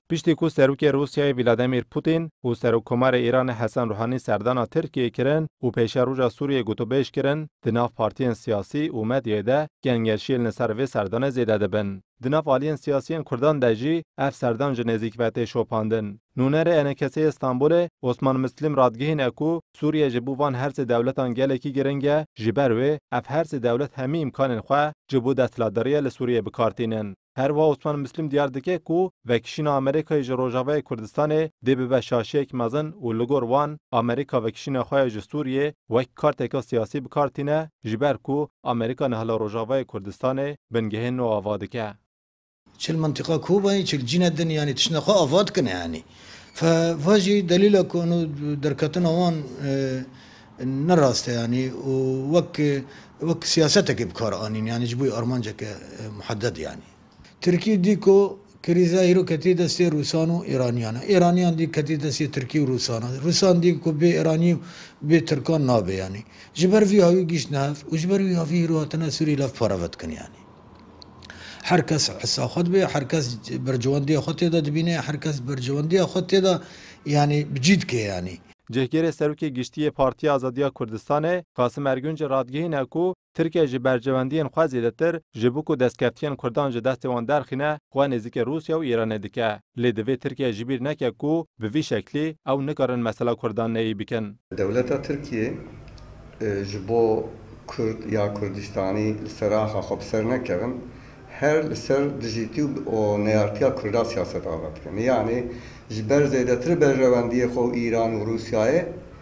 پشتی کو سروک روسیای ولادیمیر پوتین و سروکمار ایران حسن روحانی سردان ترکیه کرن و پیش روژا سوریه گوتو بیش کرن دناف پارتیان سیاسی و مدیه ده گنگرشیل نسر و سردان زیده دبن. دناف آلیان سیاسیان کردان دجی اف سردان جنزیک وقت شوپاندن. نونر انکسی استانبول عثمان مسلم رادگهین اکو سوریه جبوان هرس دولتان گلکی گرنگه جبروه اف هرس دولت همی امکان خواه جبو دستلادریه لسوریه بکارتینن. هر وا عثمان مسلم دیار دکه کو وکشین آمریکای جروجاوی کردستان دی به شاشیک مزن و لگور وان آمریکا وکشین خواه سوریه وک کارتکا سیاسی بکارتینه جبر کو آمریکا نهلا روجاوی کردستان بنگهن نو آوادکه. چه المنطقة كوبا چه الجينة الدنيا يعني تشنخوا أفاد كنا يعني فواجي دليل كونو دركتنا وان نراست يعني وك سياستك بكارانين يعني جبوي أرمانجك محدد يعني تركي ديكو كريزا هيرو كتيدا سي روسانو إيرانيان دي كتيدا سي تركي وروسانا روسان ديكو بي إيراني بي تركان نابي يعني جبر في هاوي جيش نهف وجبر في هاوي هيرواتنا سوري لف بارافت كن يعني هر کس حسا خود به هر کس برجواندی خود تدا دبینه هر کس برجواندی خود تدا یعنی بجید که یعنی جهگیر سروکی گشتی پارتی آزادیا کردستان قاسم ارگونج رادگهین اکو ترکیه جی برجواندین خواه زیدتر جبوکو دستکفتین کردان جی دستوان درخینه خواه نزدیک روسیا و ایران دیکه لیدوی ترکیه جبیر نکه کو به وی شکلی او نکارن مسئله کردان نهی بکن. دولت ترکیه جبو کرد یا کردستانی سراحه خب سر نکرن هر سر دیجیتی و نیارتیا کردا سیاست آورد کنه یعنی جبر زیادتر برجواندی خو ایران و روسیای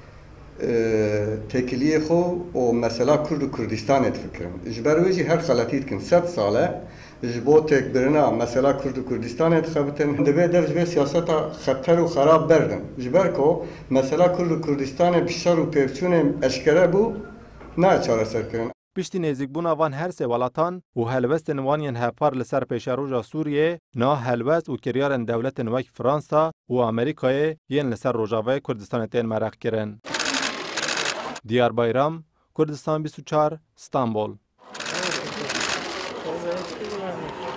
تکلیه خو و مثلا کرد و کردستان فکرن جبر ویجی هر خلطیت کن 100 ساله جبو تکبرنا مثلا کرد و کردستان خبتن دبی در جبه سیاست خطر و خراب بردن جبر کو مثلا کرد و کردستان بیشتر و پیفچون اشکره بو نه چاره سر کردن. پشتی نزدیکبوون وان هر سه ولاتان و هلوست نوانین هفار لسر پیشروجا سوریه نا هلوست و کریارن دولت نوک فرانسا و آمریکای ین لسر روجاوی کردستان تین مرق کرن. دیار بایرام، کردستان 24، استانبول.